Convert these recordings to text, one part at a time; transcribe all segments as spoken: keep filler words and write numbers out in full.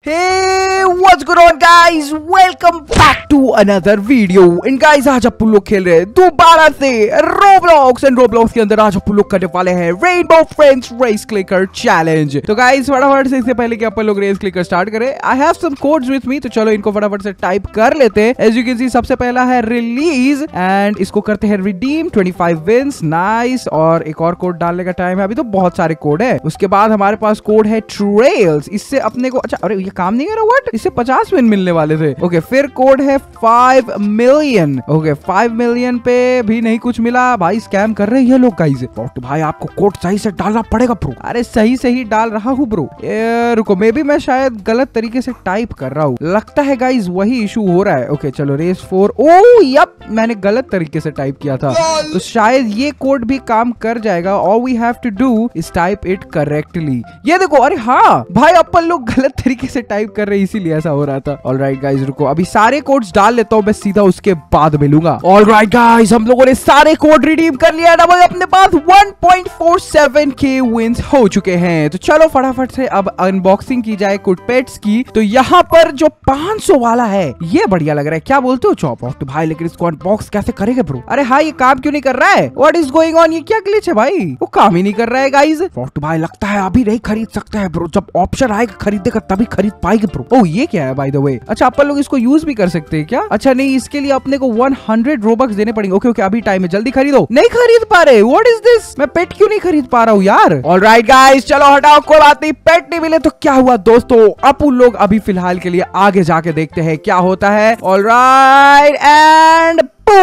Hey, what's going on guys? Welcome back to another video. And guys, आज अपन लोग खेल रहे हैं दोबारा से Roblox and Roblox के अंदर आज अपन लोग करने वाले हैं Rainbow Friends Race Clicker Challenge। तो guys, फटाफट से इससे पहले कि अपन लोग रेस क्लिकर स्टार्ट करें, I have some codes with me, तो चलो इनको फटाफट से टाइप कर लेते हैं। As you can see, सबसे पहला है रिलीज एंड इसको करते हैं रिडीम, पच्चीस विंस, नाइस। और एक और कोड डालने का टाइम है, अभी तो बहुत सारे कोड है। उसके बाद हमारे पास कोड है ट्रेल्स, इससे अपने को अच्छा, अरे ये काम नहीं कर रहा, व्हाट, इससे पचास विन मिलने वाले थे। ओके, फिर कोड है five million. Okay, five million पे भी नहीं कुछ मिला भाई, स्कैम कर रहे हैं लोग गाइस। तो भाई आपको कोड सही से डालना पड़ेगा ब्रो। अरे सही सही डाल रहा हूँ ब्रो, रुको, मे बी मैं शायद गलत तरीके से टाइप कर रहा हूँ, लगता है गाइस वही इशू हो रहा है। ओके चलो, रेस फोर, ओ यप, मैंने गलत तरीके से टाइप किया था, तो शायद ये कोड भी काम कर जाएगा। All we have to do is type it correctly. ये देखो, अरे हाँ भाई, अपन लोग गलत तरीके से टाइप कर रहे हैं, इसीलिए ऐसा हो रहा था। ऑलराइट गाइस, रुको, अभी सारे कोड्स डाल लेता हूँ मैं, सीधा उसके बाद मिलूंगा। ऑलराइट गाइस, हम लोगों ने सारे कोड रिडीम कर लिया है ना भाई, अपने पास वन पॉइंट फोर सेवन के विंस हो चुके हैं। तो चलो फटाफट से अब अनबॉक्सिंग की जाए कुछ पेट्स की। तो यहाँ पर जो पाँच सौ वाला है ये बढ़िया लग रहा है, क्या बोलते हो चॉप? तो भाई लेकिन इसको अनबॉक्स कैसे करेंगे ब्रो? अरे हाँ, ये काम क्यों नहीं कर रहा है? What is going on? ये क्या ग्लिच है भाई? वो काम ही नहीं कर रहा है गाइस। तो भाई लगता है अभी नहीं खरीद सकते हैं ब्रो, जब ऑप्शन आएगा खरीदने का तभी खरीद पाएंगे ब्रो। ओ ये क्या है बाय द वे? अच्छा, अपन लोग इसको यूज भी कर सकते हैं क्या? अच्छा नहीं, इसके लिए अपने को हंड्रेड रोबक्स देने पड़ेंगे। ओके ओके, अभी टाइम है, जल्दी खरीदो। नहीं खरीद पा रहे, व्हाट इज दिस? मैं पेट क्यों नहीं खरीद पा रहा हूँ यार? ऑलराइट गाइस, चलो हटाओ, कोई बात नहीं, पेट नहीं मिले तो क्या हुआ दोस्तों, अपन लोग अभी फिलहाल के लिए आगे जाके देखते हैं क्या होता है। ऑलराइट एंड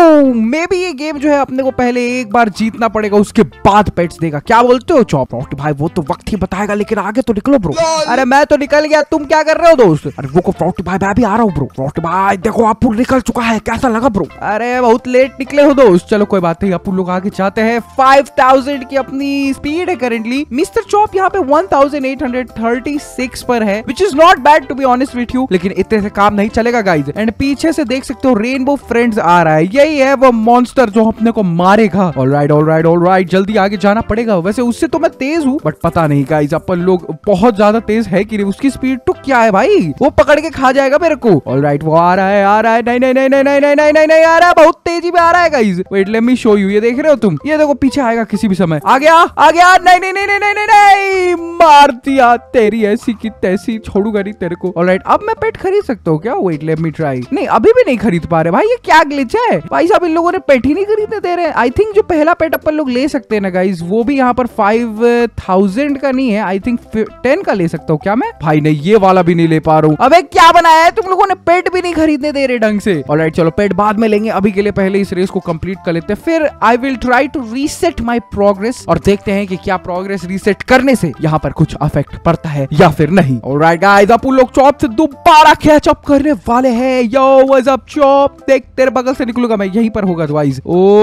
मे बी ये गेम जो है अपने को पहले एक बार जीतना पड़ेगा, उसके बाद पेट्स देगा, क्या बोलते हो चॉप? भाई वो तो वक्त ही बताएगा, लेकिन आगे तो निकलो ब्रो। अरे मैं तो निकल गया, तुम क्या कर रहे हो दोस्त? अरे वो को फ्रॉटी भाई, मैं भी आ रहा हूँ ब्रो। फ्रॉटी भाई देखो, आप निकल चुका है, कैसा लगा ब्रो? अरे बहुत लेट निकले हो दोस्त, चलो कोई बात नहीं, अपन लोग आगे चाहते हैं। फाइव थाउजेंड की अपनी स्पीड है करेंटली। मिस्टर चॉप यहाँ पे one thousand eight hundred thirty six पर है, which is not bad to be honest with you, लेकिन इतने से काम नहीं चलेगा गाइज। एंड पीछे से देख सकते हो रेनबो फ्रेंड्स आ रहा है, यही है वो मॉन्स्टर जो अपने को मारेगा। ऑलराइट ऑलराइट ऑलराइट, जल्दी आगे जाना पड़ेगा। वैसे उससे तो मैं तेज हूँ, बट पता नहीं गाइस अपन लोग बहुत ज्यादा तेज है कि नहीं। उसकी स्पीड तो क्या है भाई, वो पकड़ के खा जाएगा मेरे को। ऑलराइट, वो आ रहा है आ रहा है, नहीं नहीं नहीं नहीं नहीं नहीं नहीं नहीं नहीं आ रहा है, बहुत तेजी में आ रहा है guys. Wait let me show you, ये देख रहे हो तुम, ये देखो पीछे आएगा किसी भी समय। आ गया आ गया, नहीं नहीं नहीं नहीं नहीं नहीं, मार दिया, तेरी ऐसी की तैसी, छोड़ूंगा नहीं तेरे को। ऑलराइट, अब मैं पेट खरीद सकता हूँ क्या? Wait let me try. नहीं, अभी भी नहीं खरीद पा रहे भाई, ये क्या ग्लिच है भाई साहब, इन लोगों ने पेट ही नहीं खरीदने दे रहे हैं। आई थिंक जो पहला पेट अपन लोग ले सकते हैं ना गाइस, वो भी यहाँ पर फाइव थाउजेंड का नहीं है, आई थिंक टेन का ले सकता हूँ क्या मैं? भाई नहीं, ये वाला भी नहीं ले पा रहा हूँ। अबे क्या बनाया है तुम लोगों ने, पेट भी नहीं खरीदने दे रहे ढंग से। ऑलराइट चलो, पेट बाद में लेंगे, अभी के लिए पहले इस रेस को कंप्लीट कर लेते हैं, फिर I will try to reset my progress और देखते हैं कि क्या प्रोग्रेस रीसेट करने से यहाँ पर कुछ अफेक्ट पड़ता है या फिर नहीं। ऑलराइट गाइस, अपन लोग चॉप से दोबारा कैच अप करने वाले हैं। यो व्हाट्स अप चॉप, देख तेरे बगल से निकलूंगा मैं, यहीं पर होगा गाइस।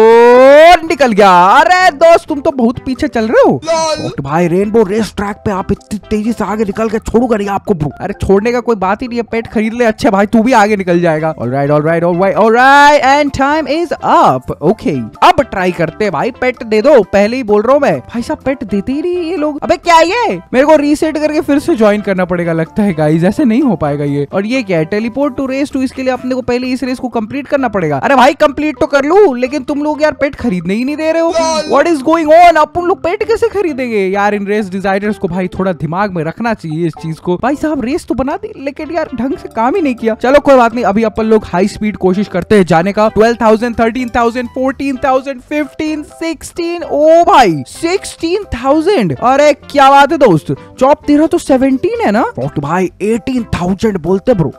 ओ निकल गया। अरे दोस्त, तुम तो बहुत पीछे चल रहे हो। तो भाई रेनबो रेस ट्रैक पे आप इतनी तेजी से आगे निकल के, छोड़ूंगा नहीं आपको ब्रो। अरे छोड़ने का कोई बात ही नहीं है, पेट खरीद ले। अच्छा भाई, तू भी आगे निकल जाएगा। Alright alright alright alright and time is up. Okay, अब ट्राई करते हैं भाई, पेट दे दो, पहले ही बोल रहा हूँ मैं। भाई साहब पेट देते ही नहीं ये लोग। अबे क्या ये, मेरे को रीसेट करके फिर से ज्वाइन करना पड़ेगा लगता है गाइस, ऐसे नहीं हो पाएगा ये। और ये क्या है, टेलीपोर्ट टू रेस टू, इसके लिए अपने को पहले इस रेस को कंप्लीट करना पड़ेगा। अरे भाई कंप्लीट तो कर लूं, लेकिन तुम लोग यार पेट खरीदने ही नहीं दे रहे हो। What is going on? अपन लोग पेट कैसे खरीदेंगे यार? इन रेस डिजाइनर्स को भाई थोड़ा दिमाग में रखना चाहिए इस चीज को। भाई साहब रेस तो बना दी, लेकिन यार ढंग से काम ही नहीं किया। चलो कोई बात नहीं, अभी अपन लोग हाई स्पीड कोशिश करते हैं जाने का। Twelve thousand, thirteen thousand, fourteen thousand, fifteen, sixteen, ओ भाई सिक्सटीन थाउजेंड। अरे क्या बात है दोस्त, चॉप तेरा तो सेवनटीन है ना? तो भाई एटीन थाउजेंड बोलते bro.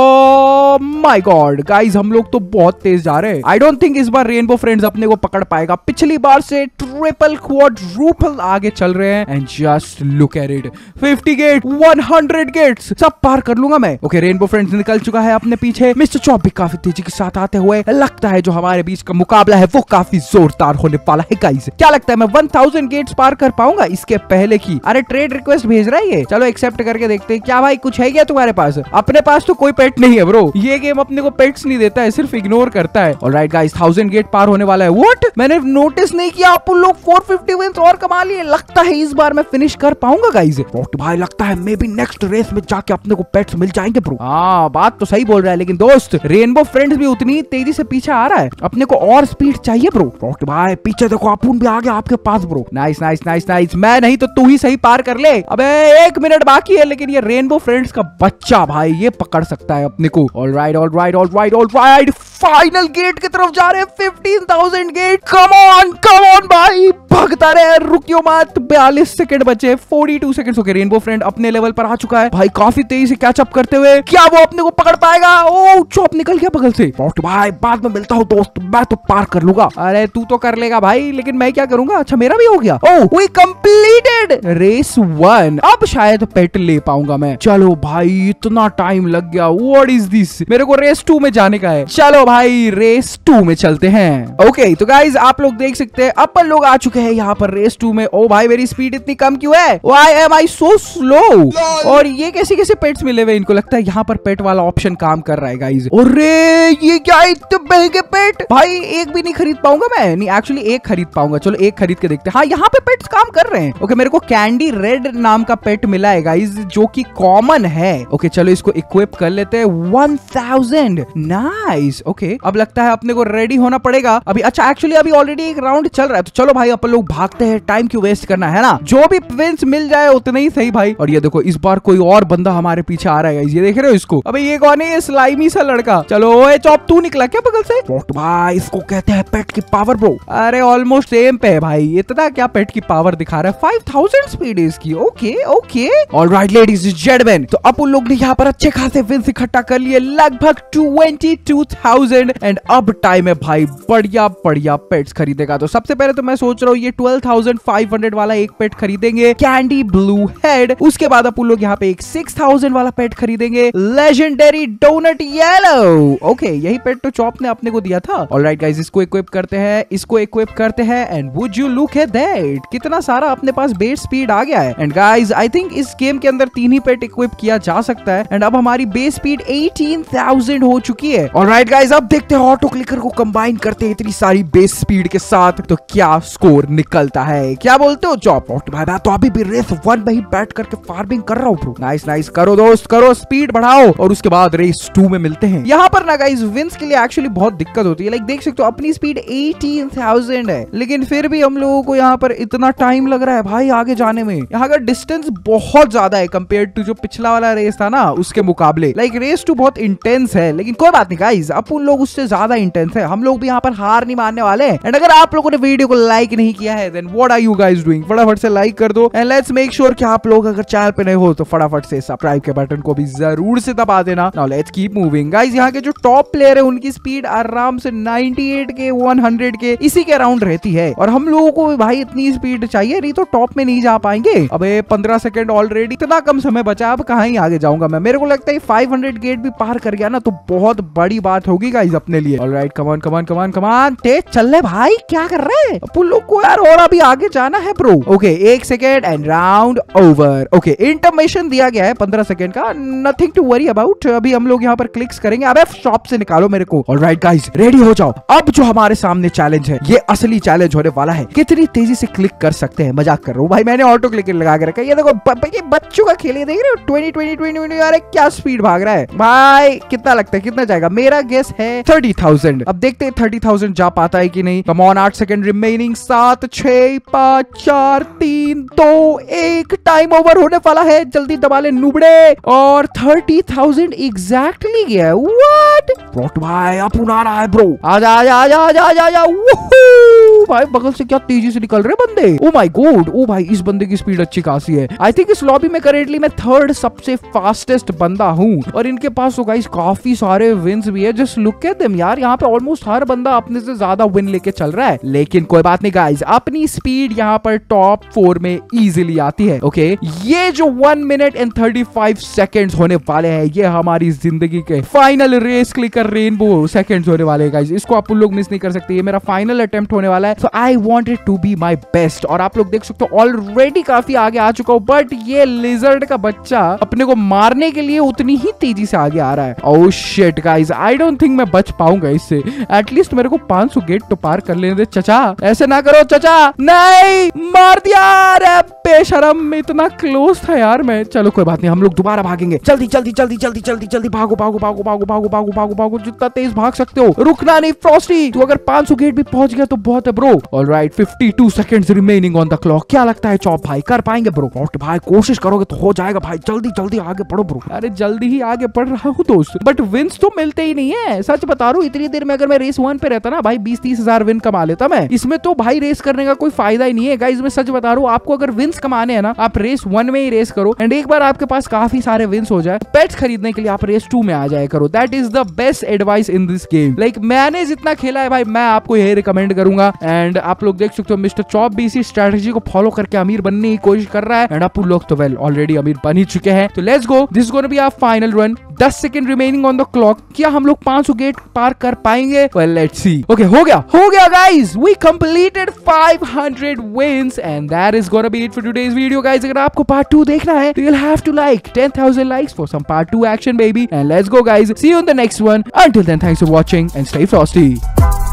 Oh my god guys, हम लोग तो बहुत तेज जा रहे हैं। आई डोंट थिंक इस बार रेनबो फ्रेंड्स अपने को पकड़ पाएगा, पिछली बार से ट्रिपल क्वाड्रुपल आगे चल रहे हैं। And just look at it, fifty gate, hundred gates सब पार कर लूंगा मैं। ओके, रेनबो फ्रेंड्स निकल चुका है अपने पीछे। मिस्टर चॉप भी काफी तेजी के साथ आते हुए, लगता है जो हमारे बीच का मुकाबला है वो काफी जोरदार होने वाला है गाइस। क्या लगता है मैं वन थाउजेंड गेट्स पार कर पाऊंगा इसके पहले की? अरे ट्रेड रिक्वेस्ट भेज रहा है ये, चलो एक्सेप्ट करके देखते हैं। क्या भाई कुछ है क्या तुम्हारे पास? अपने पास तो कोई पेट नहीं है ब्रो, ये गेम अपने को पेट्स नहीं देता है, सिर्फ इग्नोर करता है। ऑलराइट गाइस, थाउजेंड गेट पार होने वाला है। व्हाट, मैंने नोटिस नहीं किया आप लोग फोर फिफ्टी विंस और कमा लिए। लगता है इस बार मैं फिनिश कर पाऊंगा गाइस। भाई लगता है मे बी नेक्स्ट रेस में जाके अपने को पेट्स मिल जाएंगे ब्रो। हाँ, बात तो सही बोल रहा है, लेकिन दोस्त रेनबो फ्रेंड्स भी उतनी तेजी से पीछे आ रहा है। अपने को और स्पीड चाहिए ब्रो। भाई पीछे देखो, अपुन भी आ गया आपके पास bro. Nice nice nice nice. मैं नहीं तो तू ही सही पार कर ले। अबे एक मिनट बाकी है, लेकिन ये रेनबो फ्रेंड्स का बच्चा भाई ये पकड़ सकता है अपने को। Alright alright alright alright, final gate की तरफ जा रहे हैं। Fifteen thousand gate. Come on come on भाई, भगता रहे, रुकियो मत। बयालीस सेकंड बचे, बयालीस सेकंड्स हो गए। रेनबो फ्रेंड अपने लेवल पर आ चुका है भाई, काफी तेजी से कैचअप करते हुए। क्या वो अपने को पकड़ पाएगा? ओ चॉप निकल गया बगल से। भाई बाद में मिलता हूँ दोस्त, मैं तो पार कर लूंगा। अरे तू तो कर लेगा भाई, लेकिन मैं क्या करूंगा? अच्छा मेरा भी हो गया। Oh we completed race one. अब शायद पेट ले पाऊंगा मैं। चलो भाई इतना टाइम लग गया। What is this? मेरे को रेस टू में जाने का है। चलो भाई रेस टू में चलते हैं। ओके तो गाइज आप लोग देख सकते हैं अपन लोग आ चुके हैं यहाँ पर रेस टू में। ओ भाई मेरी स्पीड इतनी कम क्यों है? Why am I so slow? और ये कैसे कैसे पेट्स मिले हुए इनको? लगता है यहाँ पर पेट वाला ऑप्शन काम कर रहा है गाइज। अरे ये क्या इतने महंगे पेट भाई, एक भी नहीं खरीद पाऊंगा मैं। नहीं एक्चुअली एक खरीद पाऊंगा। चलो एक खरीद के देखते हैं। हाँ यहाँ पे पेट्स काम कर रहे हैं। ओके मेरे को कैंडी रेड नाम का पेट मिला है गाइज, जो कि कॉमन है। ओके चलो इसको इक्विप कर लेते हैं। One thousand nice. ओके अब लगता है अपने को रेडी होना पड़ेगा अभी। अच्छा एक्चुअली अभी ऑलरेडी एक राउंड चल रहा है, तो चलो भाई अपन लोग भागते हैं। टाइम क्यों वेस्ट करना है ना, जो भी विंस मिल जाए उतने ही सही भाई। और ये देखो इस बार कोई और बंदा हमारे पीछे आ रहा है, ये देख रहे हो इसको? अबे ये कौन है? ये स्लाइमी सा लड़का। चलो ओए चॉप, तू निकला क्या बगल से? भाई इसको कहते हैं पेट की पावर ब्रो। अरे ऑलमोस्ट सेम पे है भाई, इतना क्या पेट की पावर दिखा रहा है। फाइव थाउजेंड स्पीड है इसकी। Okay okay alright ladies and gentleman, तो अपन लोग ने यहाँ पर अच्छे खासे विंस इकट्ठा कर लिए, लगभग ट्वेंटी टू थाउजेंड। एंड अब टाइम है भाई बढ़िया बढ़िया पेट्स खरीदेगा। तो सबसे पहले तो मैं सोच रहा हूँ ये ट्वेल्व थाउजेंड फाइव हंड्रेड वाला एक पेट खरीदेंगे, कैंडी ब्लू हेड। उसके बाद अपन लोग यहाँ पे एक सिक्स थाउजेंड वाला पेट खरीदेंगे, लेजेंडरी डोनट येलो। ओके यही पेट तो चॉप ने अपने को दिया था। ऑलराइट गाइस इसको इक्विप करते हैं, इसको इक्विप करते हैं। And would you look at that, कितना सारा अपने पास बेस स्पीड आ गया है। एंड गाइस आई थिंक इस गेम के अंदर तीन ही पेट इक्विप किया जा सकता है। एंड अब हमारी बेस स्पीड एटीन थाउजेंड हो चुकी है। ऑलराइट गाइस अब देखते हैं ऑटो क्लिकर को कंबाइन करते हैं इतनी सारी बेस स्पीड के साथ तो क्या स्कोर निकलता है। क्या बोलते हो चॉप? भाई मैं तो अभी भी रेस वन में ही बैठ करके फार्मिंग कर रहा हूँ। नाइस नाइस, करो दोस्त करो, स्पीड बढ़ाओ और उसके बाद रेस टू में मिलते हैं। यहाँ पर ना गाइस विंस के लिए एक्चुअली बहुत दिक्कत होती है। लाइक देख सकते हो अपनी स्पीड एटीन थाउजेंड है, लेकिन फिर भी हम लोगों को यहाँ पर इतना टाइम लग रहा है भाई आगे जाने में। यहाँ का डिस्टेंस बहुत ज्यादा है कंपेयर टू जो पिछला वाला रेस था ना उसके मुकाबले। लाइक रेस टू बहुत इंटेंस है, लेकिन कोई बात नहीं गाइस, अपन लोग उससे ज्यादा इंटेंस है। हम लोग भी यहाँ पर हार नहीं मानने वाले। एंड अगर आप लोगों ने वीडियो को लाइक नहीं किया है then what are you guys doing? फटाफट से लाइक कर दो। एंड लेट्स मेक श्योर कि आप लोग अगर चैनल पे नए हो तो फटाफट से सब्सक्राइब के बटन को भी जरूर से दबा देना। Now let's keep moving guys. यहाँ के जो टॉप प्लेयर है उनकी स्पीड आराम से नाइंटी एट के वन हंड्रेड के इसी के अराउंड रहती है, और हम लोगों को भी भाई इतनी स्पीड चाहिए, नहीं तो टॉप में नहीं जा पाएंगे। अबे पंद्रह सेकंड ऑलरेडी, इतना कम समय बचा, अब कहाँ ही आगे जाऊंगा मैं। मेरे को लगता है फाइव हंड्रेड गेट भी पार कर गया ना तो बहुत बड़ी बात होगी गाइस अपने लिए। Alright come on come on come on come on, तेज चल ले भाई, क्या कर रहे हैं अपन लोग को यार, और अभी आगे जाना है ब्रो। ओके एक second and round over. Okay intermission दिया गया है पंद्रह सेकंड का, नथिंग टू वरी अबाउट। अभी हम लोग यहाँ पर क्लिक्स करेंगे। अबे शॉप से निकालो मेरे को। ऑलराइट गाइस रेडी हो जाओ, अब जो हमारे सामने चैलेंज है ये असली चैलेंज होने वाला है। कितनी तेजी से क्लिक कर सकते हैं, मजाक कर रहा हूँ भाई, मैंने ऑटो क्लिकर लगा के रखा है। ये देखो ये बच्चों का खेल, देख रहे हो ट्वेंटी ट्वेंटी ट्वेंटी। अरे क्या स्पीड भाग रहा है भाई, कितना लगता है कितना जाएगा? मेरा गेस है थर्टी थाउजेंड। अब देखते हैं थर्टी थाउजेंड जा पाता है कि नहीं। कम ऑन, आठ सेकंड रिमेनिंग, सात छह पांच चार तीन दो एक, टाइम ओवर होने वाला है, जल्दी दबा ले नुबड़े। और थर्टी थाउजेंड एग्जैक्टली गया है। व्हाट भाई अपन आ रहा है ब्रो, आजा आजा आजा आजा आजा आजा। भाई बगल से क्या तेजी से निकल रहे बंदे। ओ माय गॉड, ओ भाई इस बंदे की स्पीड अच्छी खासी है। आई थिंक इस लॉबी में करेंटली मैं थर्ड सबसे फास्टेस्ट बंदा हूँ, और इनके पास तो गाइस काफी सारे विंस भी है। जस्ट लुक एट देम यार, यहाँ पे ऑलमोस्ट हर बंदा अपने से ज्यादा विन लेके चल रहा है। लेकिन कोई बात नहीं गाइस, अपनी स्पीड यहाँ पर टॉप फोर में इजीली आती है। ओके ये जो one minute and thirty five seconds होने वाले हैं ये हमारी जिंदगी के final race clicker rainbow seconds होने वाले हैं गाइस। इसको आप लोग मिस नहीं कर सकते। ये मेरा फाइनल अटेम्प्ट होने वाला है। So I wanted to be my best. और आप लोग देख सकते हो ऑलरेडी काफी आगे आ चुका हूँ, बट ये लिजर्ड का बच्चा अपने को मारने के लिए उतनी ही तेजी से आगे आ रहा है। Oh shit guys, I don't think मैं बच पाऊंगा इससे। एटलीस्ट मेरे को पाँच सौ गेट तो पार कर लेने दे। चचा ऐसे ना करो चचा, नहीं मार दिया। अरे बेशरम, इतना क्लोज था यार मैं। चलो कोई बात नहीं, हम लोग दोबारा भागेंगे। जल्दी जल्दी जल्दी जल्दी जल्दी जल्दी भागो भागो भागो भागो भागो भागो भागो भागो, जितना तेज भाग सकते हो। रुकना नहीं फ्रॉस्टी, तू अगर पाँच सौ गेट भी पहुंच गया तो बहुत है ब्रो। ऑलराइट, बावन seconds remaining on the clock. क्या लगता है चॉप भाई कर पाएंगे ब्रो? भाई कोशिश करोगे तो हो जाएगा भाई, जल्दी जल्दी आगे बढ़ो ब्रो। अरे जल्दी ही आगे बढ़ रहा हूँ दोस्त, बट विंस तो मिलते ही नहीं है। सच बता रहा हूँ, इतनी देर में अगर मैं रेस वन पे रहता ना भाई, बीस तीस हजार विन कमा लेता मैं। इसमें तो भाई रेस करने का कोई फायदा ही नहीं है गाइस। मैं सच बता रहा हूँ, आपको अगर विंस कमाने हैं ना, आप रेस वन में ही रेस करो। एंड एक बार आपके पास काफी सारे विंस हो जाए, पेट्स खरीदने के लिए आप रेस टू में आ जाए करो। That is the best advice in this game. Like मैंने जितना खेला है भाई, मैं आपको यही रिकमेंड करूंगा। एंड आप लोग देख सकते हो मिस्टर चॉप भी इसी स्ट्रेटेजी को फॉलो करके अमीर बनने की कोशिश कर रहा है। एंड आप लोग तो वेल ऑलरेडी अमीर बन ही चुके हैं। तो let's go, this is gonna be our final run. दस second remaining on the clock. क्या हम लोग पाँच सौ गेट पार कर पाएंगे? Well let's see. ओके हो गया हो गया guys, we completed five hundred wins and that is gonna be it for today's video guys. अगर आपको पार्ट टू देखना है तो you will have to like ten thousand likes for some part two action baby. And let's go guys, see you in the next one. Until then, thanks for watching and stay frosty.